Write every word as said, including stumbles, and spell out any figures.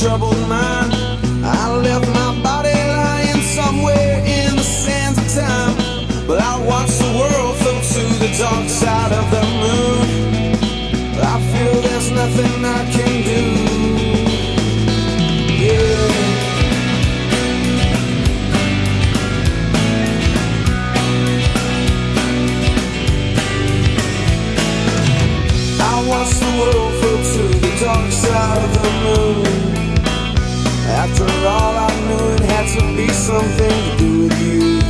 troubled mind. I left my body lying somewhere in the sands of time, but I watched the world float to the dark side of the moon. I feel there's nothing I can do. Yeah. I watched the world float to the dark side of the moon. After all, I knew it had to be something to do with you.